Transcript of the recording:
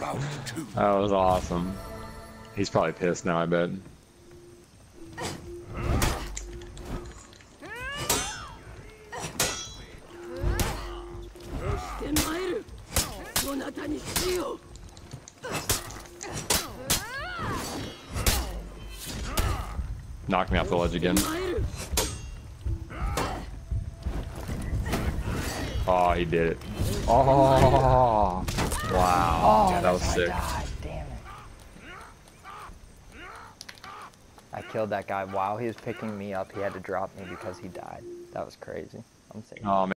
That was awesome. He's probably pissed now, I bet. Knocked me off the ledge again. Oh, he did it. Oh, wow. Yeah, that was sick. Damn it. I killed that guy while he was picking me up. He had to drop me because he died. That was crazy. I'm saying. Oh, man.